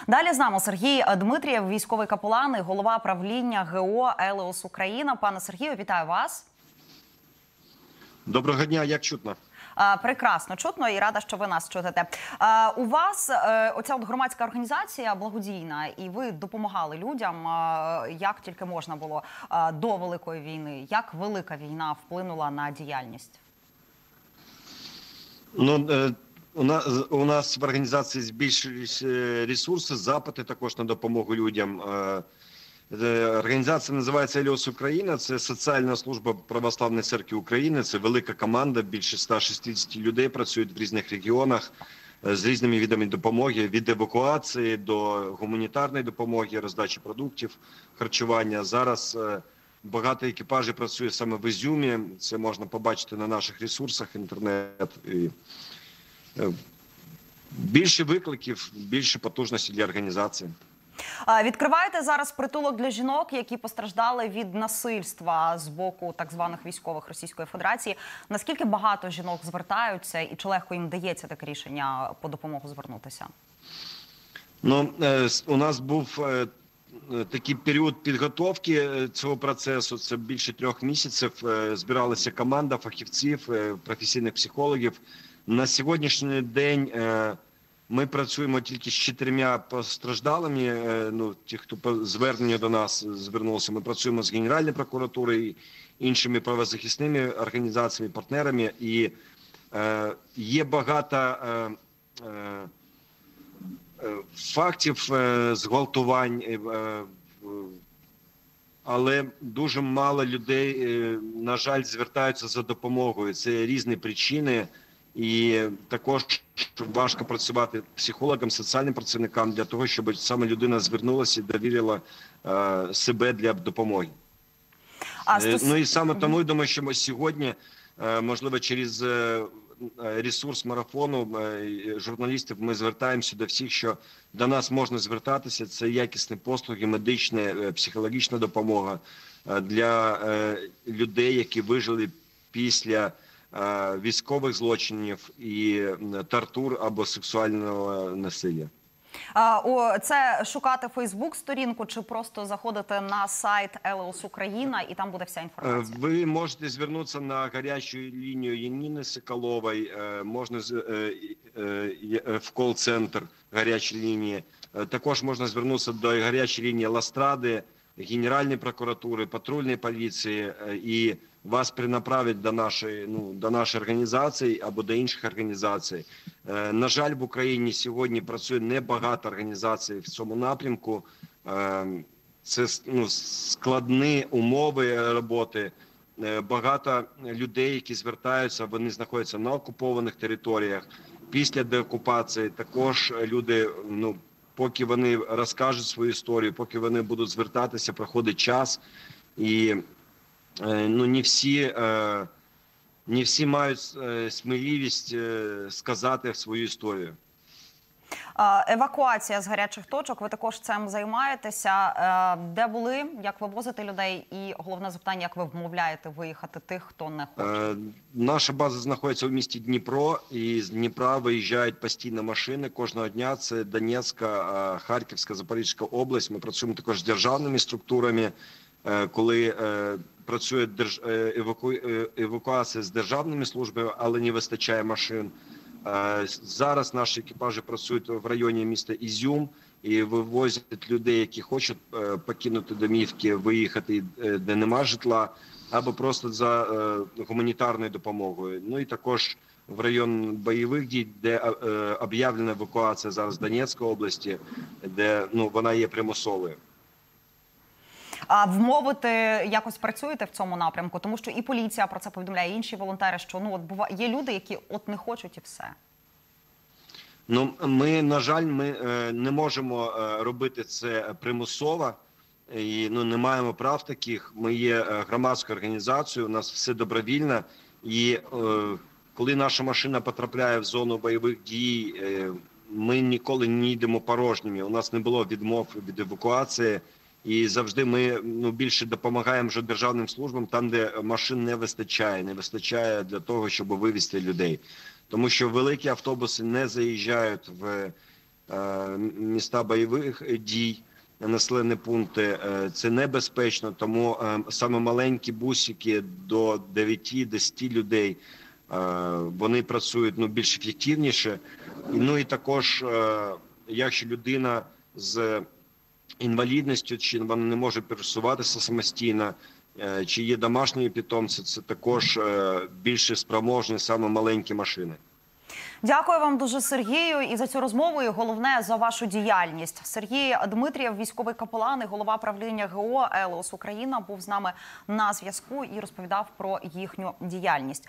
Далі з нами Сергій Дмитрієв, військовий капелан і голова правління ГО «Елеос Україна». Пане Сергію, вітаю вас. Доброго дня, як чутно? Прекрасно чутно і рада, що ви нас чутите. У вас оця громадська організація благодійна, і ви допомагали людям, як тільки можна було до Великої війни. Як велика війна вплинула на діяльність? У нас в організації збільшились ресурси, запити також на допомогу людям. Організація називається «Елеос Україна», це соціальна служба Православної церкви України, це велика команда, більше 160 людей працюють в різних регіонах з різними видами допомоги, від евакуації до гуманітарної допомоги, роздачі продуктів, харчування. Зараз багато екіпажів працює саме в Ізюмі, це можна побачити на наших ресурсах, інтернет. Більше викликів, більше потужності для організації. Відкриваєте зараз притулок для жінок, які постраждали від насильства з боку так званих військових Російської Федерації. Наскільки багато жінок звертаються і чи легко їм дається таке рішення по допомогу звернутися? У нас був такий період підготовки цього процесу, це більше 3 місяців. Збиралася команда фахівців, професійних психологів. На сьогоднішній день ми працюємо тільки з 4 постраждалими, ті, хто звернення до нас звернувся. Ми працюємо з Генеральною прокуратурою і іншими правозахисними організаціями, партнерами. І є багато фактів зґвалтувань, але дуже мало людей, на жаль, звертаються за допомогою. Це різні причини. І також важко працювати психологам, соціальним працівникам для того, щоб саме людина звернулася і довірила себе для допомоги. І саме тому, я думаю, що ми сьогодні, можливо, через ресурс марафону журналістів ми звертаємося до всіх, що до нас можна звертатися. Це якісні послуги, медична, психологічна допомога для людей, які вижили після військових злочинів і тортур або сексуального насилля. Це шукати Фейсбук-сторінку чи просто заходити на сайт «Елеос Україна» і там буде вся інформація? Ви можете звернутися на гарячу лінію Яніни Соколової, можна в кол-центр гарячої лінії. Також можна звернутися до гарячої лінії Ластради, Генеральної прокуратури, патрульної поліції, і вас перенаправлять до нашої організації або до інших організацій. На жаль, в Україні сьогодні працює небагато організацій в цьому напрямку. Це складні умови роботи. Багато людей, які звертаються, вони знаходяться на окупованих територіях. Після деокупації також люди, поки вони розкажуть свою історію, поки вони будуть звертатися, проходить час. І не всі мають сміливість сказати свою історію. Евакуація з гарячих точок, ви також цим займаєтеся. Де були, як ви возите людей? І головне запитання, як ви вмовляєте виїхати тих, хто не хоче? Наша база знаходиться в місті Дніпро, і з Дніпра виїжджають постійно машини кожного дня. Це Донецька, Харківська, Запорізька область. Ми працюємо також з державними структурами, коли працює евакуація з державними службами, але не вистачає машин. Зараз наші екіпажі працюють в районі міста Ізюм і вивозять людей, які хочуть покинути домівки, виїхати, де нема житла, або просто за гуманітарною допомогою. І також в район бойових дій, де об'явлена евакуація зараз в Донецькій області, де вона є примусовою. А вмовити якось працюєте в цьому напрямку? Тому що і поліція про це повідомляє, і інші волонтери, що є люди, які не хочуть і все. Ми, на жаль, не можемо робити це примусово і не маємо прав таких. Ми є громадською організацією, у нас все добровільно. І коли наша машина потрапляє в зону бойових дій, ми ніколи не йдемо порожніми. У нас не було відмов від евакуації. І завжди ми більше допомагаємо вже державним службам там, де машин не вистачає для того, щоб вивезти людей. Тому що великі автобуси не заїжджають в міста бойових дій, населені пункти, це небезпечно, тому саме маленькі бусики до 9-10 людей, вони працюють більш ефективніше. Ну і також, якщо людина з інвалідністю, чи вона не може пересуватися самостійно, чи є домашні питомці, це також більше спроможні саме маленькі машини. Дякую вам дуже, Сергію, і за цю розмову, і головне, за вашу діяльність. Сергій Дмитрієв, військовий капелан і голова правління ГО «Елеос Україна», був з нами на зв'язку і розповідав про їхню діяльність.